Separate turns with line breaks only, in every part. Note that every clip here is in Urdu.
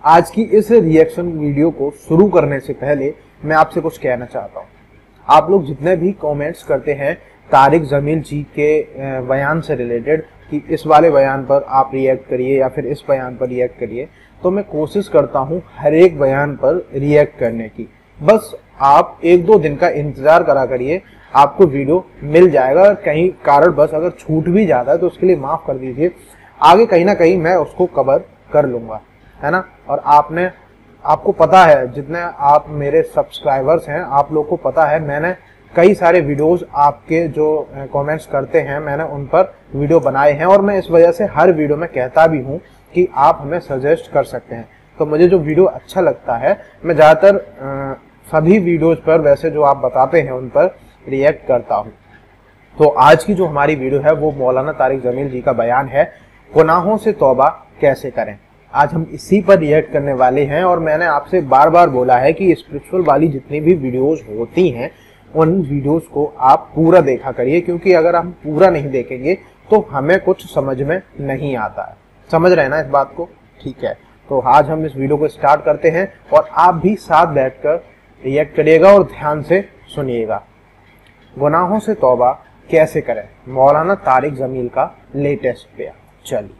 آج کی اس ریئیکشن ویڈیو کو شروع کرنے سے پہلے میں آپ سے کچھ کہنا چاہتا ہوں. آپ لوگ جتنے بھی کومنٹس کرتے ہیں طارق جمیل جی کے بیان سے ریلیٹڈ کہ اس والے بیان پر آپ ریئیکٹ کریے یا پھر اس بیان پر ریئیکٹ کریے، تو میں کوشش کرتا ہوں ہر ایک بیان پر ریئیکٹ کرنے کی. بس آپ 1-2 دن کا انتظار کرا کریے، آپ کو ویڈیو مل جائے گا. کہیں کارن بس اگر چھوٹ بھی جاتا ہے تو اس کے لیے معاف کر دیجیے، آگے کہیں نہ کہیں میں اس کو کور کر لوں گا، ہے نا. اور آپ کو پتا ہے، جتنے آپ میرے سبسکرائبرز ہیں آپ لوگ کو پتا ہے، میں نے کئی سارے ویڈیوز آپ کے جو کومنٹس کرتے ہیں میں نے ان پر ویڈیو بنائے ہیں، اور میں اس وجہ سے ہر ویڈیو میں کہتا بھی ہوں کہ آپ ہمیں سجیسٹ کر سکتے ہیں. تو مجھے جو ویڈیو اچھا لگتا ہے میں زیادہ تر سبھی ویڈیوز پر ویسے جو آپ بتاتے ہیں ان پر ریئیکٹ کرتا ہوں. تو آج کی جو ہماری ویڈیو ہے وہ مولانا طارق جمیل جی کا بیان ہے، گناہوں سے توبہ کیسے کریں. آج ہم اسی پر ریئیکٹ کرنے والے ہیں، اور میں نے آپ سے بار بار بولا ہے کہ اسپرچول والی جتنی بھی ویڈیوز ہوتی ہیں ان ویڈیوز کو آپ پورا دیکھا کریے، کیونکہ اگر ہم پورا نہیں دیکھیں گے تو ہمیں کچھ سمجھ میں نہیں آتا ہے. سمجھ رہے ہیں نا اس بات کو؟ ٹھیک ہے، تو آج ہم اس ویڈیو کو اسٹارٹ کرتے ہیں اور آپ بھی ساتھ بیٹھ کر ریئیکٹ کریے گا اور دھیان سے سنیے گا. گناہوں سے توبہ کیسے کریں، مولانا طارق جمیل کا لیٹسٹ بیان. چلیے.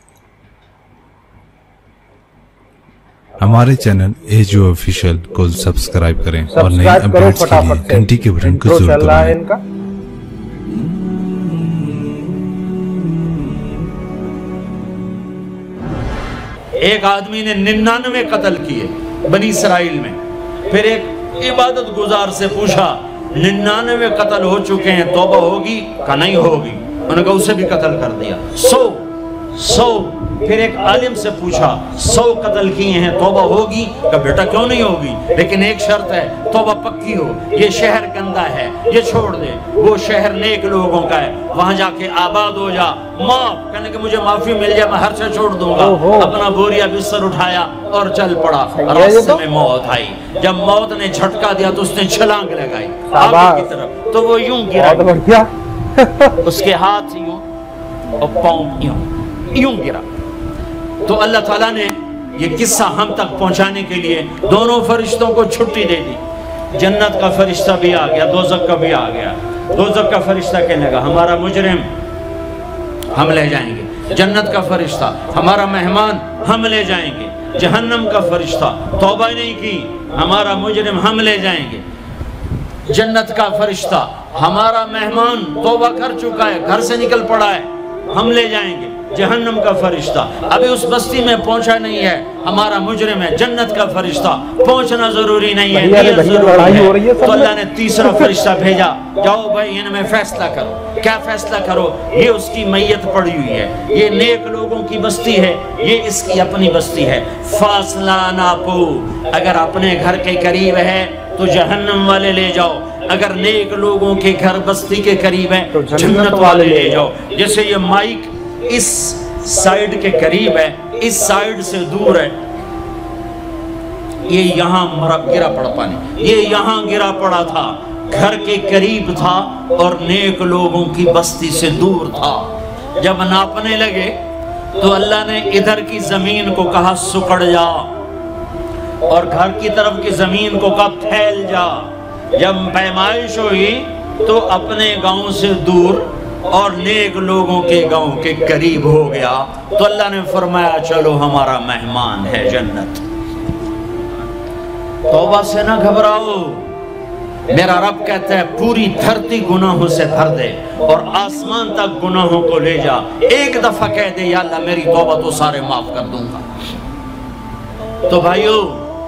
ہمارے چینل ایجو آفیشیل کو سبسکرائب کریں اور نئی اپڈیٹس کے لیے گھنٹی کے بٹن کو ضرور دبائیں.
ایک آدمی نے 99 قتل کیے بنی اسرائیل میں. پھر ایک عبادت گزار سے پوچھا 99 قتل ہو چکے ہیں، توبہ ہوگی؟ کہا نہیں ہوگی. انہوں نے کہا اسے بھی قتل کر دیا. 100. پھر ایک عالم سے پوچھا 100 قتل کیے ہیں، توبہ ہوگی؟ کہا بیٹا کیوں نہیں ہوگی، لیکن ایک شرط ہے، توبہ پکی ہو. یہ شہر گندا ہے، یہ چھوڑ دے. وہ شہر نیک لوگوں کا ہے، وہاں جا کے آباد ہو جا. معاف کہنے کہ مجھے معافی مل جائے میں ہر سے چھوڑ دوں گا. اپنا بوریا بستر اٹھایا اور چل پڑا. راستے میں موت آئی. جب موت نے جھٹکا دیا تو اس نے چھلانگ لگائی آگے کی طرف، تو وہ یوں گرا، اس کے ہاتھ یوں اور پاؤں یوں گرا. تو اللہ تعالیٰ نے یہ قصہ ہم تک پہنچانے کے لیے دونوں فرشتوں کو چھٹی دے دی. جنت کا فرشتہ بھی آ گیا، دوزخ کا بھی آ گیا. دوزخ کا فرشتہ کہنے لگا ہمارا مجرم ہم لے جائیں گے. جنت کا فرشتہ ہمارا مہمان ہم لے جائیں گے. جہنم کا فرشتہ توبہ نہیں کی ہمارا مجرم ہم لے جائیں گے. جنت کا فرشتہ ہمارا مہمان توبہ کر چکا ہے، گھر سے نکل پڑا ہے، ہم لے جائیں گے. جہنم کا فرشتہ ابھی اس بستی میں پہنچا نہیں ہے، ہمارا مجرم ہے. جنت کا فرشتہ پہنچنا ضروری نہیں ہے، نیت ضروری ہے. تو اللہ نے تیسرا فرشتہ بھیجا، جاؤ بھائی ان میں فیصلہ کرو. کیا فیصلہ کرو؟ یہ اس کی میت پڑی ہوئی ہے، یہ نیک لوگوں کی بستی ہے، یہ اس کی اپنی بستی ہے. فاصلہ ناپو، اگر اپنے گھر کے قریب ہے تو جہنم والے لے جاؤ، اگر نیک لوگوں کے گھر بستی کے قریب ہے تو جنت والے لے جاؤ. جیسے یہ مائک اس سائیڈ کے قریب ہے، اس سائیڈ سے دور ہے، یہ یہاں گرا پڑا پانی، یہ یہاں گرا پڑا تھا، گھر کے قریب تھا اور نیک لوگوں کی بستی سے دور تھا. جب ناپنے لگے تو اللہ نے ادھر کی زمین کو کہا سکڑ جا، اور گھر کی طرف کی زمین کو کہا پھیل جا. جب پیمائش ہوئی تو اپنے گاؤں سے دور اور نیک لوگوں کے گاؤں کے قریب ہو گیا. تو اللہ نے فرمایا چلو ہمارا مہمان ہے جنت. توبہ سے نہ گھبراؤ. میرا رب کہتا ہے پوری دھرتی گناہوں سے بھر دے اور آسمان تک گناہوں کو لے جا. ایک دفعہ کہہ دے یا اللہ میری توبہ تو سارے معاف کر دوں گا. تو بھائیو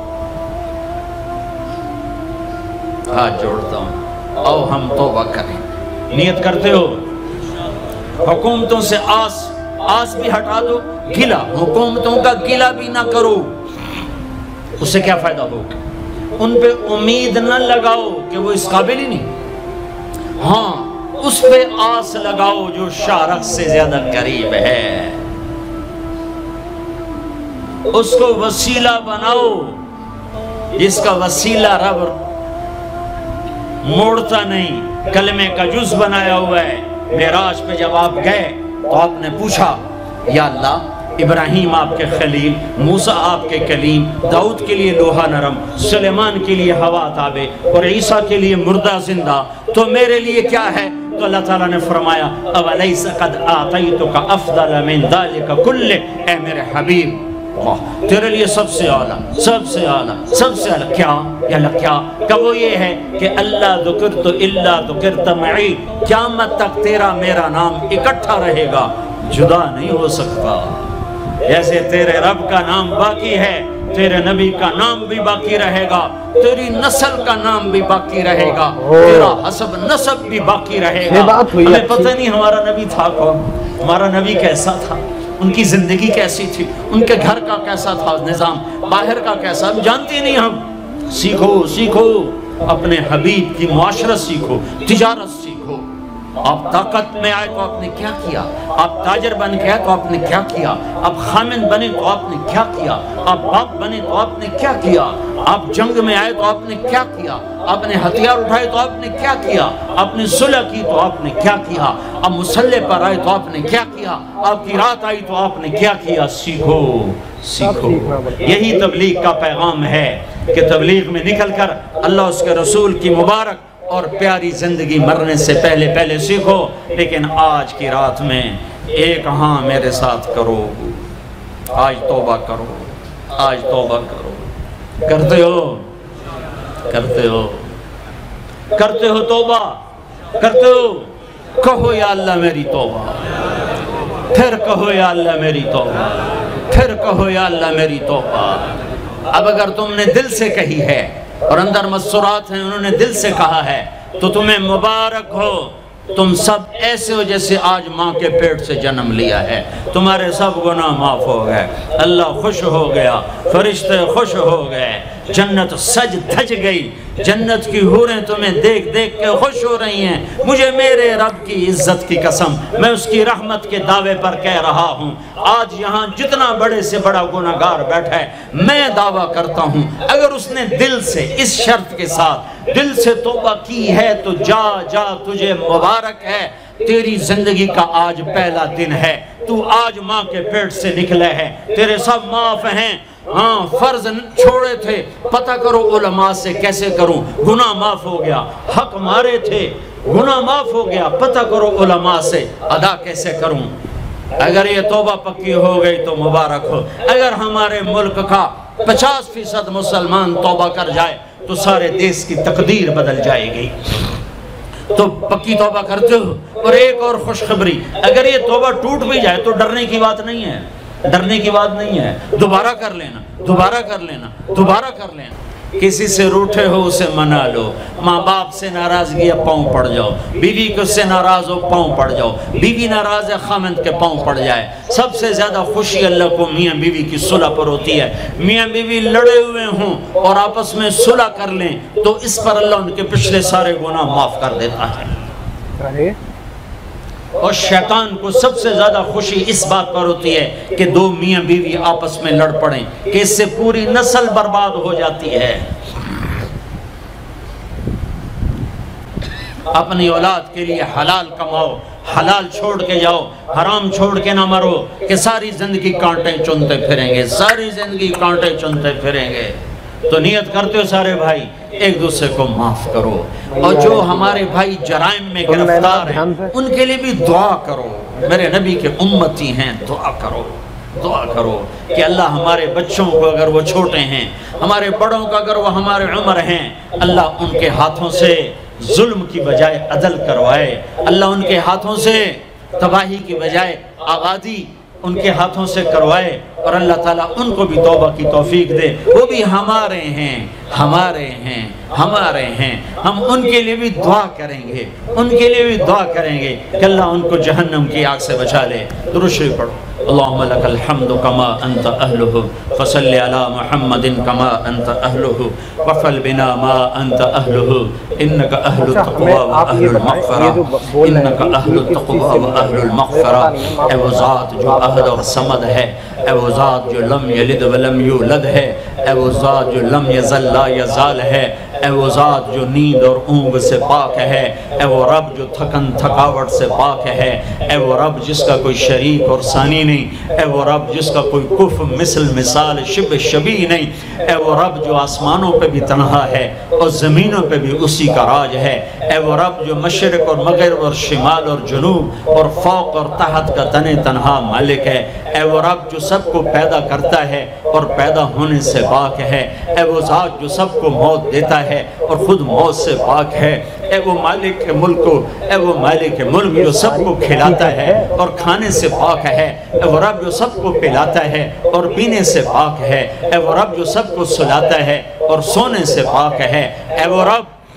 ہاتھ جوڑتا ہوں، آؤ ہم توبہ کریں. نیت کرتے ہو؟ حکومتوں سے آس بھی ہٹا دو، گلا حکومتوں کا گلا بھی نہ کرو. اس سے کیا فائدہ ہوگا؟ ان پہ امید نہ لگاؤ کہ وہ اس قابل ہی نہیں. ہاں اس پہ آس لگاؤ جو شارق سے زیادہ قریب ہے. اس کو وسیلہ بناؤ جس کا وسیلہ رب موڑتا نہیں، کلمے کا جز بنایا ہوا ہے. معراج پہ جب آپ گئے تو آپ نے پوچھا یا اللہ ابراہیم آپ کے خلیل، موسیٰ آپ کے کلیم، داؤد کے لیے لوہا نرم، سلیمان کے لیے ہوا تابع اور عیسیٰ کے لیے مردہ زندہ، تو میرے لیے کیا ہے؟ تو اللہ تعالیٰ نے فرمایا اولیس قد آتیتک افضل من ذلک کلہ، اے میرے حبیب تیرے لیے سب سے اعلیٰ، سب سے اعلیٰ، سب سے اعلیٰ کیا؟ یا اللہ کیا؟ کہ وہ یہ ہے کہ اللہ ذکرت الا ذکرت معی، قیامت تک تیرا میرا نام اکٹھا رہے گا، جدا نہیں ہو سکتا۔ جیسے تیرے رب کا نام باقی ہے، تیرے نبی کا نام بھی باقی رہے گا، تیری نسل کا نام بھی باقی رہے گا، تیرا حسب نسب بھی باقی رہے گا۔ ہمیں پتہ نہیں ہمارا نبی تھا کون، ہمارا نبی کیسا تھا، ان کی زندگی کیسی تھی، ان کے گھر کا کیسا تھا نظام، باہر کا کیسا، ہم جانتے نہیں۔ ہم سیکھو سیکھو، اپنے حبیب کی معاشرت سیکھو، تجارت سیکھو۔ آپ طاقت میں آئے تو آپ نے کیا کیا، آپ تاجر بن کے آئے تو آپ نے کیا کیا، آپ خامن بنے تو آپ نے کیا کیا، آپ باپ بنے تو آپ نے کیا کیا، آپ جنگ میں آئے تو آپ نے کیا کیا، آپ نے ہتھیار اٹھائے تو آپ نے کیا کیا، آپ نے صلح کی تو آپ نے کیا کیا، آپ مسلح پر آئے تو آپ نے کیا کیا، آپ کی رات آئی تو آپ نے کیا کیا۔ سیکھو سیکھو، یہی تبلیغ کا پیغام ہے کہ تبلیغ میں نکل کر اللہ اس کے رسول کی مبارک اور پیاری زندگی مرنے سے پہلے پہلے سیکھو۔ لیکن آج کی رات میں ایک ہاں میرے ساتھ کرو، آج توبہ کرو، آج توبہ کرو۔ کرتے ہو، کرتے ہو، کرتے ہو توبہ، کرتے ہو؟ کہو یا اللہ میری توبہ، پھر کہو یا اللہ میری توبہ، پھر کہو یا اللہ میری توبہ۔ اب اگر تم نے دل سے کہی ہے اور اندر مسرات ہیں، انہوں نے دل سے کہا ہے، تو تمہیں مبارک ہو، تم سب ایسے ہو جیسے آج ماں کے پیٹ سے جنم لیا ہے، تمہارے سب گناہ معاف ہو گئے، اللہ خوش ہو گیا، فرشتے خوش ہو گئے، جنت سج دھج گئی، جنت کی حوریں تمہیں دیکھ دیکھ کے خوش ہو رہی ہیں۔ مجھے میرے رب کی عزت کی قسم، میں اس کی رحمت کے دعوے پر کہہ رہا ہوں، آج یہاں جتنا بڑے سے بڑا گناہگار بیٹھا ہے، میں دعویٰ کرتا ہوں اگر اس نے دل سے اس شرط کے ساتھ دل سے توبہ کی ہے تو جا جا، تجھے مبارک ہے، تیری زندگی کا آج پہلا دن ہے، تو آج ماں کے پیٹ سے نکلے ہے، تیرے سب معاف ہیں۔ ہاں فرض چھوڑے تھے، پتہ کرو علماء سے کیسے کروں، گناہ معاف ہو گیا، حق مارے تھے، گناہ معاف ہو گیا، پتہ کرو علماء سے ادا کیسے کروں۔ اگر یہ توبہ پکی ہو گئی تو مبارک ہو۔ اگر ہمارے ملک کا 50% مسلمان توبہ کر جائے تو سارے دیش کی تقدیر بدل جائے گی۔ تو پکی توبہ کرتے ہو۔ اور ایک اور خوشخبری، اگر یہ توبہ ٹوٹ بھی جائے تو ڈرنے کی بات نہیں ہے، ڈرنے کی بات نہیں ہے، دوبارہ کر لینا، دوبارہ کر لینا، دوبارہ کر لینا۔ کسی سے روٹھے ہو اسے منا لو، ماں باپ سے ناراضگی ہے پاؤں پڑ جاؤ، بیوی کو سے ناراض ہو پاؤں پڑ جاؤ، بیوی ناراض ہے خامند کے پاؤں پڑ جائے۔ سب سے زیادہ خوشی اللہ کو میاں بیوی کی صلح پر ہوتی ہے۔ میاں بیوی لڑے ہوئے ہوں اور آپس میں صلح کر لیں تو اس پر اللہ ان کے پچھلے سارے گناہ معاف کر دیتا ہے۔ اور شیطان کو سب سے زیادہ خوشی اس بات پر ہوتی ہے کہ دو میاں بیوی آپس میں لڑ پڑیں، کہ اس سے پوری نسل برباد ہو جاتی ہے۔ اپنی اولاد کے لیے حلال کماؤ، حلال چھوڑ کے جاؤ، حرام چھوڑ کے نہ مرو کہ ساری زندگی کانٹے چنتے پھریں گے، ساری زندگی کانٹے چنتے پھریں گے۔ تو نیت کرتے ہو سارے بھائی ایک دوسرے کو معاف کرو، اور جو ہمارے بھائی جرائم میں گرفتار ہیں ان کے لیے بھی دعا کرو۔ میرے نبی کے امتی ہیں، دعا کرو، دعا کرو کہ اللہ ہمارے بچوں کو اگر وہ چھوٹے ہیں، ہمارے بڑوں کو اگر وہ ہمارے عمر ہیں، اللہ ان کے ہاتھوں سے ظلم کی بجائے عدل کروائے، اللہ ان کے ہاتھوں سے تباہی کی بجائے آبادی ان کے ہاتھوں سے کروائے، اور اللہ تعالیٰ ان کو بھی توبہ کی توفیق دے۔ وہ بھی ہمارے ہیں، ہمارے ہیں، ہمارے ہیں، ہم ان کے لیے بھی دعا کریں گے، ان کے لیے بھی دعا کریں گے کہ اللہ ان کو جہنم کی آگ سے بچا لے۔ درود شریف پڑھو۔ اللہم لک الحمد کما انت اہلہ فصل علی محمد کما انت اہلہ وفل بنا ما انت اہلہ انک اہل التقوی و اہل المغفرہ، انک اہل التقوی و اہل المغفرہ۔ اے وہ ذات جو احد اور صمد ہے، اے وہ ذات جو لم یلد ولم یولد ہے، اے وہ ذات جو لم یزل لا یزال ہے، اے وہ ذات جو نیند اور اونگ سے پاک ہے، اے وہ رب جو تھکن تھکاوٹ سے پاک ہے، اے وہ رب جس کا کوئی شریک اور ثانی نہیں، اے وہ رب جس کا کوئی کف مثل مثال شبہ شبیہ نہیں، اے وہ رب جو آسمانوں پہ بھی تنہا ہے اور زمینوں پہ بھی اسی کا راج ہے، اے وہ رب جو مشرق اور مغرب اور شمال اور جنوب اور فوق اور تحت کا تنہا مالک ہے، اے وہ رب جو سب کو پیدا کرتا ہے اور پیدا ہونے سے پاک ہے، اے وہ ذات جو سب کو موت دیتا ہے اور خود موت سے پاک ہے، اے وہ مالک ملک اے وہ مالک ملک جو سب کو کھلاتا ہے اور کھانے سے پاک ہے، اے وہ رب جو سب کو پلاتا ہے اور پینے سے پاک ہے، اے وہ رب جو سب کو سلاتا ہے اور سونے سے پاک ہے، اے وہ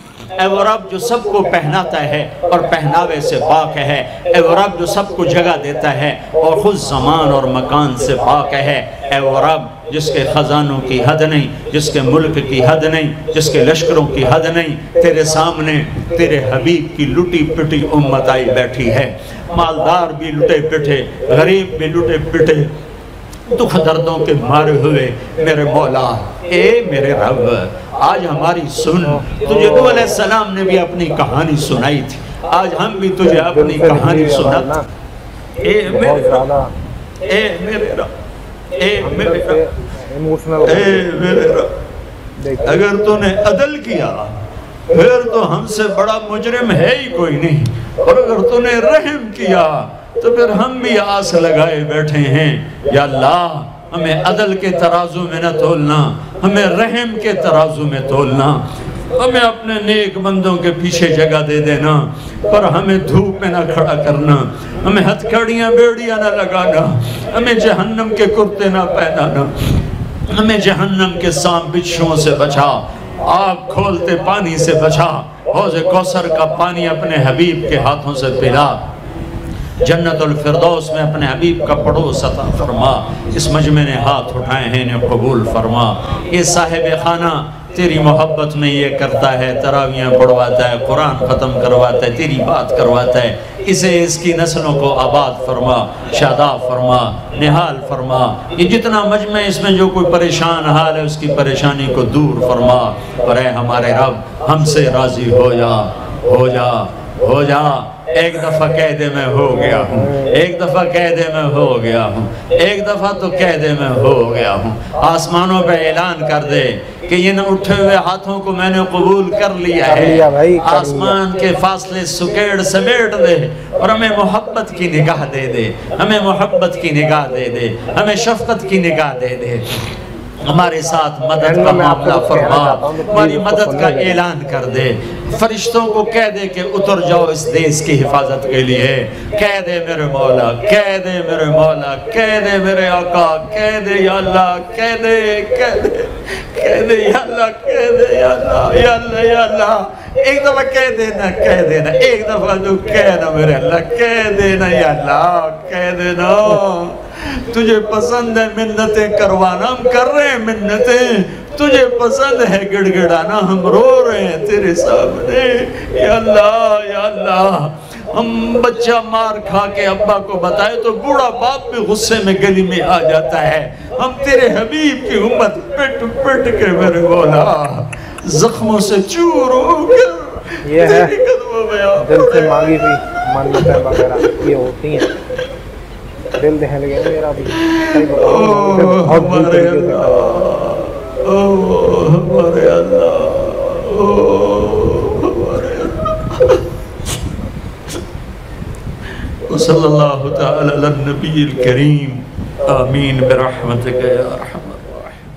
رب جو سب کو پہناتا ہے اور پہناوے سے پاک ہے، اے وہ رب جو سب کو جگہ دیتا ہے اور خود زمان اور مکان سے پاک ہے، اے وہ رب جس کے خزانوں کی حد نہیں، جس کے ملک کی حد نہیں، جس کے لشکروں کی حد نہیں، تیرے سامنے تیرے حبیب کی لٹی پٹی امت آئی بیٹھی ہے، مالدار بھی لٹے پٹے، غریب بھی لٹے پٹے، دکھ دردوں کے مارے ہوئے میرے مولا، اے میرے رب آج ہماری سن، تجھے نوح علیہ السلام نے بھی اپنی کہانی سنائی تھی، آج ہم بھی تجھے اپنی کہانی سناتے، اے میرے رب، اے میرے رب، اے میرے رب، اے میرے رب، اگر تو نے عدل کیا پھر تو ہم سے بڑا مجرم ہے ہی کوئی نہیں، اور اگر تو نے رحم کیا تو پھر ہم بھی آس لگائے بیٹھے ہیں، یا اللہ ہمیں عدل کے ترازو میں نہ تولنا، ہمیں رحم کے ترازو میں تولنا، ہمیں اپنے نیک بندوں کے پیچھے جگہ دے دینا، پر ہمیں دھوپ میں نہ کھڑا کرنا، ہمیں ہتھکڑیاں بیڑیاں نہ لگانا، ہمیں جہنم کے کرتے نہ پہنانا، ہمیں جہنم کے سام بچھوؤں سے بچا، آگ کھولتے پانی سے بچا، حوض کوثر کا پانی اپنے حبیب کے ہاتھوں سے پلا، جنت الفردوس میں اپنے حبیب کا پڑوس عطا فرما، اس مجمع نے ہاتھ اٹھائے ہیں انہیں قبول فرما، یہ صاحب خانہ تیری محبت میں یہ کرتا ہے، تراویاں پڑھواتا ہے، قرآن ختم کرواتا ہے، تیری بات کرواتا ہے، اسے اس کی نسلوں کو آباد فرما، شاداب فرما، نحال فرما، یہ جتنا مجمع اس میں جو کوئی پریشان حال ہے اس کی پریشانی کو دور فرما، اور اے ہمارے رب ہم سے راضی ہو جا، ہو جا، ہو جا، ایک دفعہ قیدے میں ہو گیا ہوں، ایک دفعہ قیدے میں ہو گیا ہوں، ایک دفعہ تو قیدے میں ہو گیا ہوں، آسمانوں پہ اعلان کر دے کہ ان اٹھے ہوئے ہاتھوں کو میں نے قبول کر لیا ہے، آسمان کے فاصلے سکیڑ سمیٹ دے اور ہمیں محبت کی نگاہ دے دے، ہمیں محبت کی نگاہ دے دے، ہمیں شفقت کی نگاہ دے دے، ہمارے ساتھ مدد کا معاملہ فرما، ہماری مدد کا اعلان کر دے، فرشتوں کو کہہ دے کہ اتر جاؤ اس دیس کی حفاظت کے لیے، کہہ دے میرے مولا، کہہ دے میرے مولا، کہہ دے میرے آقا، کہہ دے یا اللہ، کہہ دے، کہہ دے، کہہ دے یا اللہ، کہہ دے یا اللہ، یا اللہ، یا اللہ، ایک دفعہ کہہ دینا، کہہ دینا، ایک دفعہ جو کہنا میرے اللہ، کہہ دینا یا اللہ، کہہ دینا، تجھے پسند ہے منتیں کروانا، ہم کر رہے ہیں منتیں، تجھے پسند ہے گڑ گڑانا، ہم رو رہے ہیں تیرے سامنے، یا اللہ، یا اللہ، ہم بچہ مار کھا کے ابا کو بتائے تو بوڑھا باپ بھی غصے میں گلی میں آ جاتا ہے، ہم تیرے حبیب کی امت پٹ پٹ کے میرے مولا زخموں سے چور ہو کر تیری قدموں میں آ
دل سے مانگی ہوئی منتیں وغیرہ یہ ہوتی ہیں، دل دہل گیا میرا بھی،
ہمارے اللہ، ہمارے اللہ، ہمارے اللہ، صلی اللہ تعالی علی النبی الکریم، آمین برحمتک یا ارحم الراحمین۔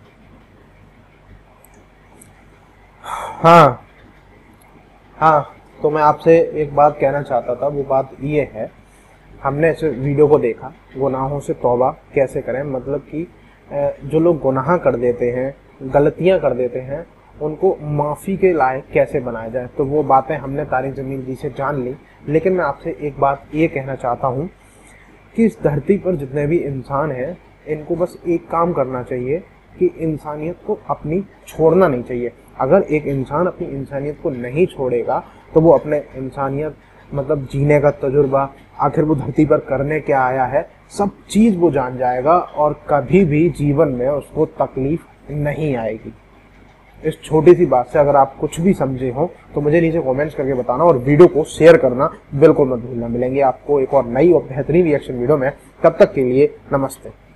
ہاں تو میں آپ سے ایک بات کہنا چاہتا تھا، وہ بات یہ ہے، ہم نے اس ویڈیو کو دیکھا گناہوں سے توبہ کیسے کریں، مطلب کہ جو لوگ گناہ کر دیتے ہیں، غلطیاں کر دیتے ہیں، ان کو معافی کے لائق کیسے بنایا جائے، تو وہ باتیں ہم نے طارق جمیل جی سے جان لی، لیکن میں آپ سے ایک بات یہ کہنا چاہتا ہوں کہ اس دھرتی پر جتنے بھی انسان ہیں ان کو بس ایک کام کرنا چاہیے کہ انسانیت کو اپنی چھوڑنا نہیں چاہیے۔ اگر ایک انسان اپنی انسانیت کو نہیں چھوڑے گا تو وہ اپنے انسانیت مطلب جینے کا تجربہ، آخر وہ دھرتی پر کرنے کیا آیا ہے، سب چیز وہ جان جائے گا اور کبھی بھی جیون میں اس کو تکلیف نہیں آئے گی۔ इस छोटी सी बात से अगर आप कुछ भी समझे हो तो मुझे नीचे कमेंट्स करके बताना और वीडियो को शेयर करना बिल्कुल मत भूलना। मिलेंगे आपको एक और नई और बेहतरीन रिएक्शन वीडियो में, तब तक के लिए नमस्ते।